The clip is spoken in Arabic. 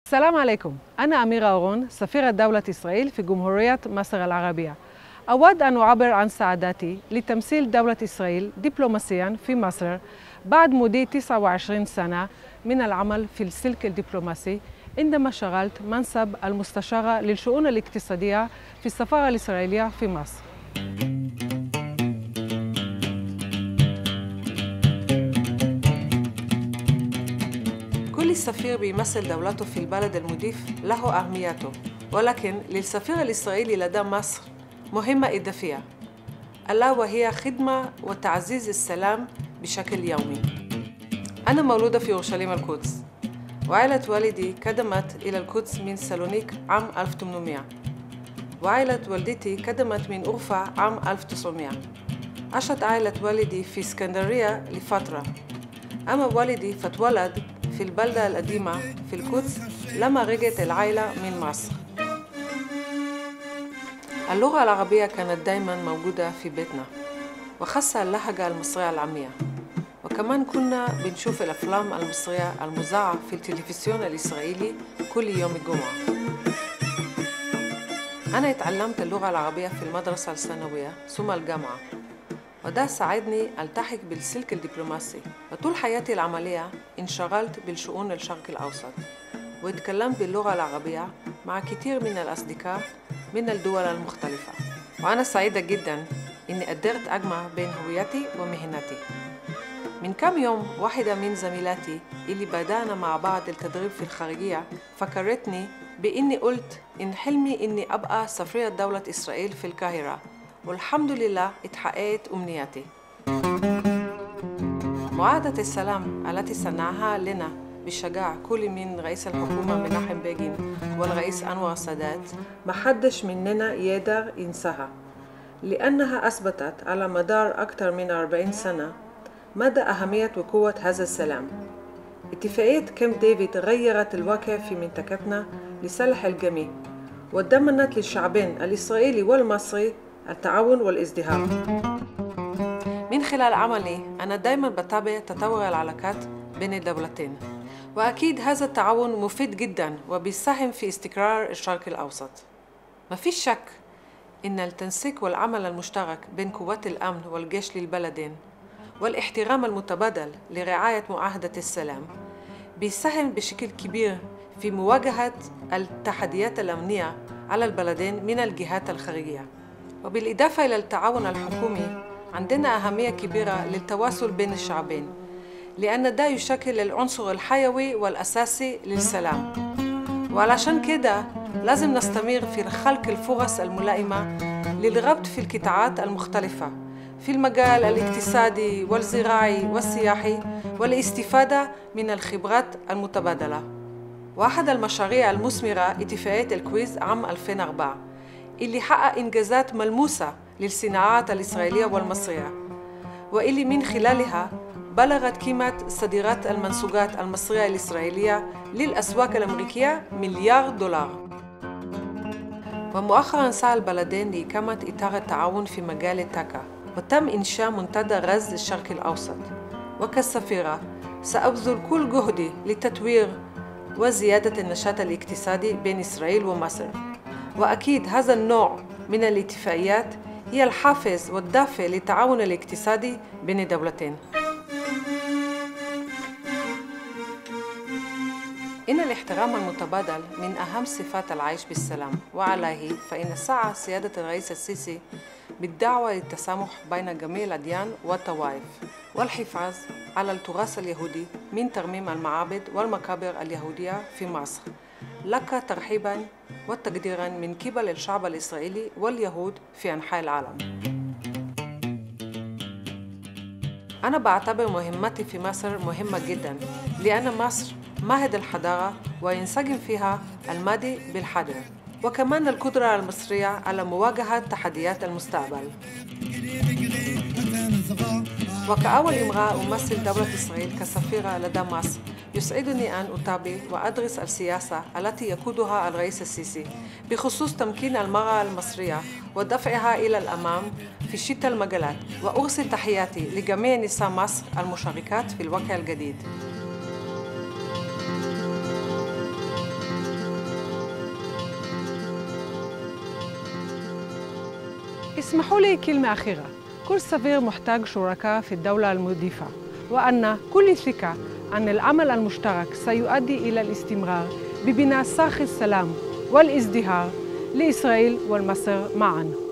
السلام عليكم، أنا أميرة أورون سفيرة دولة إسرائيل في جمهورية مصر العربية. أود أن أعبر عن سعادتي لتمثيل دولة إسرائيل دبلوماسياً في مصر بعد مضي 29 سنة من العمل في السلك الدبلوماسي، عندما شغلت منصب المستشارة للشؤون الاقتصادية في السفارة الإسرائيلية في مصر. كل سفير بيمثل دولته في البلد المضيف له أهميته، ولكن للسفير الإسرائيلي لدى مصر مهمة إضافية، ألا وهي خدمة وتعزيز السلام بشكل يومي. أنا مولودة في أورشليم القدس، وعائلة والدي قدمت إلى القدس من سالونيك عام 1800، وعائلة والدتي قدمت من أورفا عام 1900. عاشت عائلة والدي في اسكندرية لفترة، أما والدي فتولد في البلدة القديمة في القدس لما رجعت العائلة من مصر. اللغة العربية كانت دايماً موجودة في بيتنا، وخاصة اللهجة المصرية العامية، وكمان كنا بنشوف الأفلام المصرية المذاعة في التلفزيون الإسرائيلي كل يوم الجمعة. أنا اتعلمت اللغة العربية في المدرسة الثانوية ثم الجامعة، وده ساعدني ألتحق بالسلك الدبلوماسي، وطول حياتي العملية انشغلت بالشؤون الشرق الأوسط، واتكلمت باللغة العربية مع كثير من الأصدقاء من الدول المختلفة، وأنا سعيدة جداً إني قدرت أجمع بين هويتي ومهنتي. من كم يوم واحدة من زميلاتي اللي بدأنا مع بعض التدريب في الخارجية فكرتني بإني قلت إن حلمي إني أبقى سفيرة دولة إسرائيل في القاهرة، والحمد لله اتحققت أمنيتي. معاهدة السلام التي صنعها لنا بشجاعة كل من رئيس الحكومة مناحم بيغين والرئيس أنور السادات محدش مننا يقدر ينساها، لأنها أثبتت على مدار أكثر من 40 سنة مدى أهمية وقوة هذا السلام. اتفاقية كامب ديفيد غيرت الواقع في منطقتنا لصالح الجميع، وضمنت للشعبين الإسرائيلي والمصري التعاون والازدهار. من خلال عملي أنا دايماً بتابع تطور العلاقات بين الدولتين، وأكيد هذا التعاون مفيد جداً وبيساهم في استقرار الشرق الأوسط. ما فيش شك إن التنسيق والعمل المشترك بين قوات الأمن والجيش للبلدين والاحترام المتبادل لرعاية معاهدة السلام بيساهم بشكل كبير في مواجهة التحديات الأمنية على البلدين من الجهات الخارجية. وبالإضافة إلى التعاون الحكومي، عندنا أهمية كبيرة للتواصل بين الشعبين، لأن ده يشكل العنصر الحيوي والأساسي للسلام. وعلشان كده لازم نستمر في خلق الفرص الملائمة للربط في القطاعات المختلفة في المجال الاقتصادي والزراعي والسياحي، والاستفادة من الخبرات المتبادلة. وأحد المشاريع المثمرة اتفاقية الكويز عام 2004 اللي حقق إنجازات ملموسة للصناعات الإسرائيلية والمصرية، واللي من خلالها بلغت قيمة صادرات المنسوجات المصرية الإسرائيلية للأسواق الأمريكية $1,000,000. ومؤخراً سعى البلدين لإقامة إطار التعاون في مجال الطاقة، وتم إنشاء منتدى غاز الشرق الأوسط. وكسفيرة سأبذل كل جهدي لتطوير وزيادة النشاط الاقتصادي بين إسرائيل ومصر، وأكيد هذا النوع من الاتفاقيات هي الحافز والدافع للتعاون الاقتصادي بين الدولتين. إن الاحترام المتبادل من أهم صفات العيش بالسلام، وعليه فإن سعى سيادة الرئيس السيسي بالدعوة للتسامح بين جميع الأديان والطوائف والحفاظ على التراث اليهودي من ترميم المعابد والمقابر اليهودية في مصر. لك ترحيباً وتقديراً من قبل الشعب الإسرائيلي واليهود في أنحاء العالم. أنا بعتبر مهمتي في مصر مهمة جداً، لأن مصر معهد الحضارة وينسجم فيها الماضي بالحاضر، وكمان القدرة المصرية على مواجهة تحديات المستقبل. وكأول امرأة أمثل دولة إسرائيل كسفيرة لدى مصر، يسعدني أن أتابع وأدرس السياسة التي يقودها الرئيس السيسي بخصوص تمكين المرأة المصرية ودفعها إلى الأمام في شتى المجالات، وأرسل تحياتي لجميع نساء مصر المشاركات في الواقع الجديد. اسمحوا لي كلمة أخيرة. كل صغير محتاج شركاء في الدولة المضيفة، وأن كل ثقة أن العمل المشترك سيؤدي إلى الاستمرار ببناء صاغ السلام والازدهار لإسرائيل والمصر معاً.